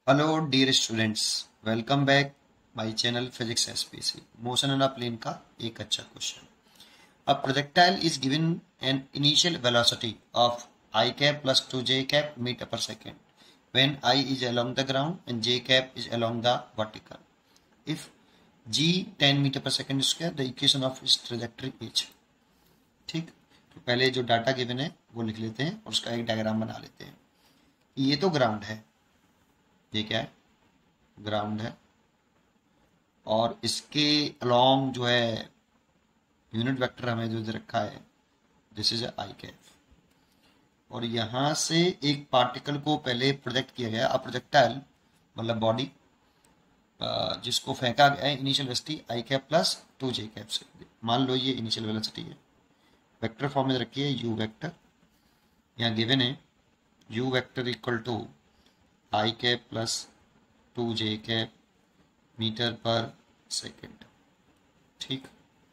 Hello dear students, welcome back my channel physics SPC. Motion and plane का एक अच्छा question. A projectile is given an initial velocity of I cap plus 2j cap meter per second when I is along the ground and j cap is along the vertical. If g 10 meter per second square, the equation of its trajectory is। ठीक, तो पहले जो data given है वो लिख लेते हैं और उसका एक डायग्राम बना लेते हैं। ये तो ग्राउंड है, ये क्या है? ग्राउंड है, और इसके अलोंग जो है यूनिट वेक्टर हमें जो दे रखा है, दिस इज आई कैप। और यहाँ से एक पार्टिकल को पहले प्रोजेक्ट किया गया। अब प्रोजेक्टाइल मतलब बॉडी जिसको फेंका गया है initial velocity i cap plus 2j cap से। मान लो ये इनिशियल वेलोसिटी है, वेक्टर फॉर्म में रखी है यू वेक्टर। यहाँ गिवन है u vector equal to i cap plus 2j cap metre पर सेकेंड। ठीक,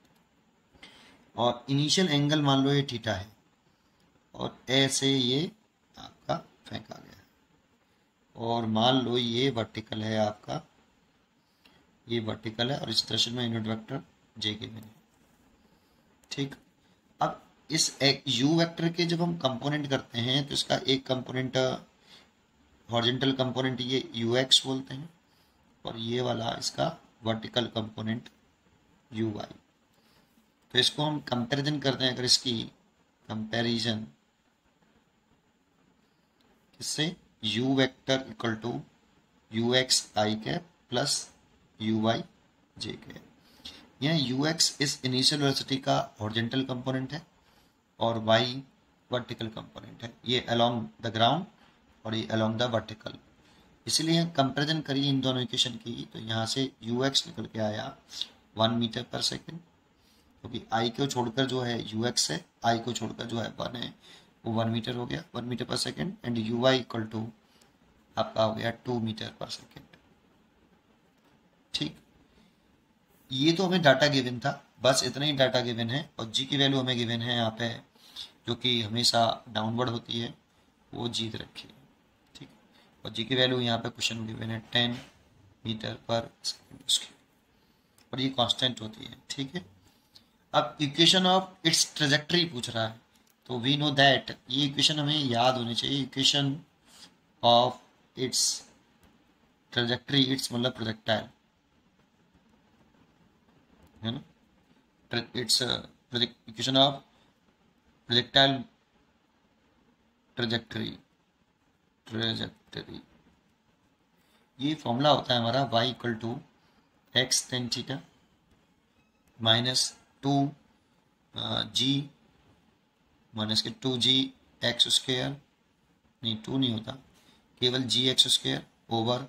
और इनिशियल एंगल मान लो ये थीटा है, और ऐसे ये आपका फेंका गया है, और मान लो ये वर्टिकल है आपका, ये वर्टिकल है, और इस दर्शन में यूनिट वेक्टर जे के में। ठीक, अब इस एक यू वेक्टर के जब हम कंपोनेंट करते हैं तो इसका एक कंपोनेंट हॉरिजॉन्टल कंपोनेंट ये यू एक्स बोलते हैं, और ये वाला इसका वर्टिकल कंपोनेंट यू वाई। तो इसको हम कंपैरिजन करते हैं। अगर इसकी कंपैरिजन किससे, u vector equal to u x i cap plus u y j cap. यह यू एक्स इस इनिशियल वेलोसिटी का हॉरिजॉन्टल कंपोनेंट है और वाई वर्टिकल कंपोनेंट है। ये अलोंग द ग्राउंड और ये अलोंग द वर्टिकल। इसलिए कंपैरिजन करिए इन दोनों इक्वेशन की, तो यहाँ से यू एक्स निकल के आया 1 मीटर पर सेकेंड, क्योंकि आई को छोड़कर जो है यू एक्स है, आई को छोड़कर जो है 1 है, वो 1 मीटर हो गया, 1 मीटर पर second. And u y equal to आपका हो गया 2 मीटर पर सेकेंड। ठीक, ये तो हमें डाटा गिवन था, बस इतना ही डाटा गिवन है। और जी की वैल्यू हमें गिवन है यहाँ पे, जो कि हमेशा डाउनवर्ड होती है, वो जीत रखी है। ठीक, और जी की वैल्यू यहाँ पे क्वेश्चन गिवन है 10 मीटर पर सेकेंड स्क्वायर, और ये कांस्टेंट होती है। ठीक है, अब इक्वेशन ऑफ इट्स ट्रेजेक्टरी पूछ रहा है, तो वी नो दैट ये इक्वेशन हमें याद होनी चाहिए। Equation of its trajectory, its मतलब प्रोजेक्टाइल है ना, its equation of projectile trajectory. ये फॉर्मूला होता है हमारा y equal to x tan theta minus 2g minus के 2g एक्स स्क्वेयर, नहीं 2 नहीं होता, केवल g x square over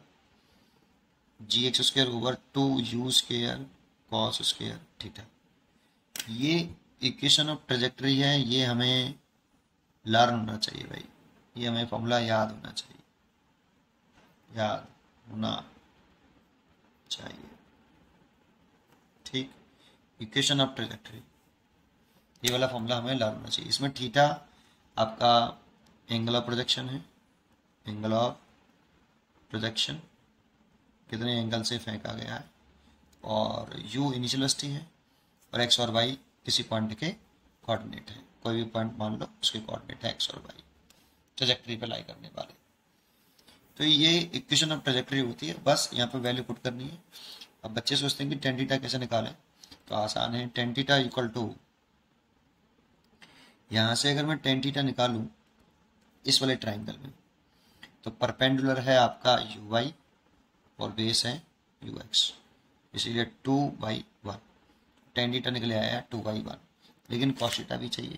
2u square cos square theta. ये इक्वेशन ऑफ ट्रेजेक्टरी है, ये हमें लर्न होना चाहिए भाई, ये हमें फॉर्मूला याद होना चाहिए, याद होना चाहिए। ठीक, इक्वेशन ऑफ ट्रेजेक्टरी, ये वाला फॉर्मूला हमें लर्न होना चाहिए। इसमें थीटा आपका एंगल ऑफ प्रोजेक्शन है, एंगल ऑफ प्रोजेक्शन कितने एंगल से फेंका गया है, और u इनिशियल वेलोसिटी है, और x और y किसी पॉइंट के कोऑर्डिनेट है। कोई भी पॉइंट मान लो, उसके कोऑर्डिनेट है x और y, ट्रेजेक्टरी पे लाई करने वाले। तो ये इक्वेशन ऑफ ट्रेजेक्टरी होती है, बस यहाँ पे वैल्यू पुट करनी है। अब बच्चे सोचते हैं कि टेन थीटा कैसे निकालें, तो आसान है। टेन थीटा इक्वल टू, यहाँ से अगर मैं टेन थीटा निकालूं इस वाले ट्राइंगल में, तो परपेंडुलर है आपका यू वाई और बेस है यू एक्स, इसीलिए 2/1 टेन थीटा निकले आया 2/1। लेकिन कॉस थीटा भी चाहिए,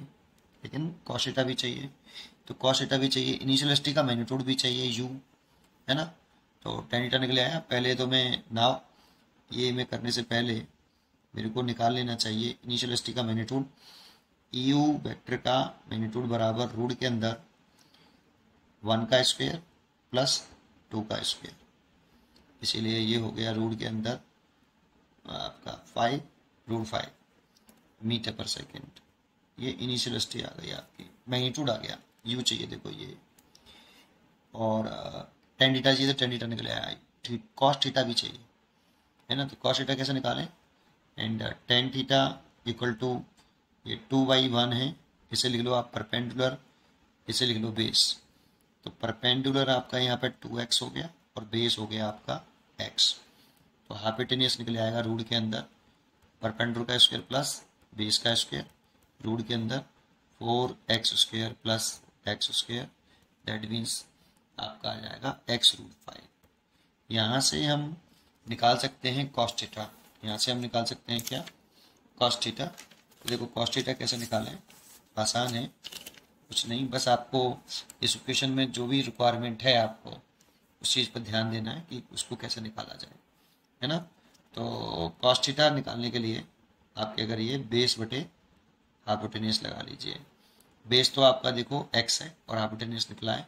तो कॉस थीटा भी चाहिए, इनिशियल वेलोसिटी का मैग्नीट्यूड भी चाहिए u, है ना। तो टेन थीटा निकले आया। पहले तो मैं नाउ ये मैं करने से पहले मेरे को निकाल लेना चाहिए इनिशियल वेलोसिटी का मैग्नीट्यूड। यू वेक्टर का मैग्नीट्यूड बराबर रूट के अंदर 1 का स्क्वायर प्लस 2 का स्क्वायर, इसीलिए ये हो गया रूट के अंदर आपका 5√5 मीटर पर सेकेंड। ये इनिशियल वेलोसिटी आ गई आपकी, मैग्नीट्यूड आ गया, यू चाहिए देखो ये, और टेन थीटा चाहिए तो टेन थीटा निकल आया, कॉस थीटा भी चाहिए, है ना। तो कॉस थीटा कैसे निकालें, and tan theta equal to ये 2/1 है, इसे लिख लो आप परपेंडिकुलर, इसे लिख लो बेस। तो परपेंडिकुलर आपका यहाँ पे 2x हो गया और बेस हो गया आपका x। तो हाइपोटेनियस निकल आएगा रूट के अंदर परपेंडिकुलर का स्क्वायर प्लस बेस का स्क्वायर, रूट के अंदर 4x² plus x², that means आपका आ जाएगा x√5। यहाँ से हम निकाल सकते हैं कॉस थीटा, यहाँ से हम निकाल सकते हैं क्या, कॉस थीटा। तो देखो कॉस थीटा कैसे निकालें, आसान है, कुछ नहीं, बस आपको इस इक्वेशन में जो भी रिक्वायरमेंट है आपको उस चीज़ पर ध्यान देना है कि उसको कैसे निकाला जाए, है ना। तो कॉस थीटा निकालने के लिए आप क्या करिए, बेस बटे हाइपोटेन्यूस लगा लीजिए। बेस तो आपका देखो x है और हाइपोटेन्यूस निकला है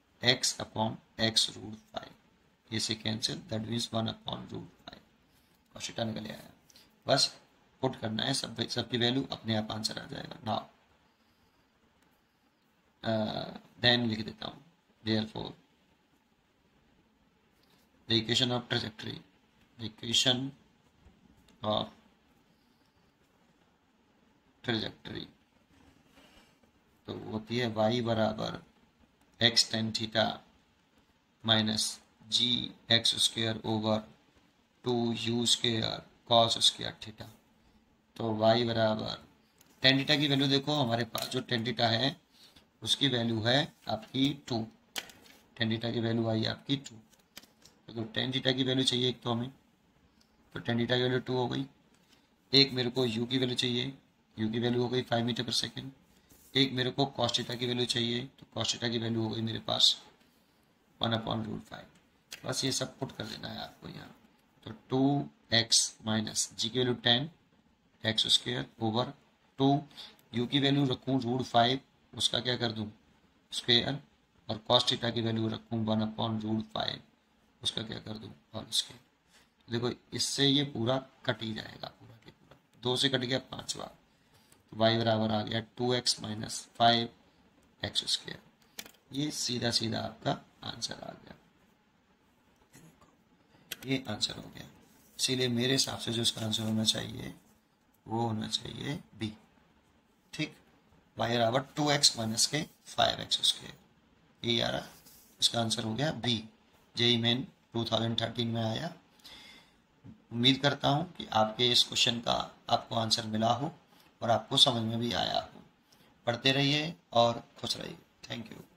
x/x√5, ये से cancel, that means 1/√5। Cos theta निकल आया, बस पुट करना है, सबकी वैल्यू अपने आप आंसर आ जाएगा। नाउ देन लिख देता हूँ, therefore the equation of trajectory, the equation of trajectory तो होती है y बराबर x tan theta minus gx² over 2u² cos square theta. तो y बराबर tan थीटा की वैल्यू देखो, हमारे पास जो tan थीटा है उसकी वैल्यू है आपकी 2, tan थीटा की वैल्यू आई आपकी 2। तो tan थीटा की वैल्यू चाहिए एक तो हमें, तो tan थीटा की वैल्यू 2 हो गई। एक मेरे को u की वैल्यू चाहिए, u की वैल्यू हो गई 5 मीटर पर सेकेंड। एक मेरे को cos थीटा की वैल्यू चाहिए, तो cos थीटा की वैल्यू हो गई मेरे पास 1/√5। बस ये सब पुट कर देना है आपको यहाँ। तो 2x माइनस जी की वैल्यू 10 x² ओवर 2, u की वैल्यू रखूँ √5, उसका क्या कर दूँ स्क्वायर, और cos थीटा की वैल्यू रखूँ 1/√5, उसका क्या कर दूँ होल स्क्वायर। देखो इससे ये पूरा कट ही जाएगा, पूरा के पूरा 2 से कट गया 5 बार, तो y बराबर आ गया 2x माइनस 5x²। ये सीधा सीधा आपका आंसर आ गया, ये आंसर हो गया। इसीलिए मेरे हिसाब से जो इसका आंसर होना चाहिए वो होना चाहिए बी, ठीक। y बराबर 2x माइनस के 5x², ये आ रहा, इसका आंसर हो गया बी। जेईई मेन 2013 में आया। उम्मीद करता हूँ कि आपके इस क्वेश्चन का आपको आंसर मिला हो और आपको समझ में भी आया हो। पढ़ते रहिए और खुश रहिए। Thank you.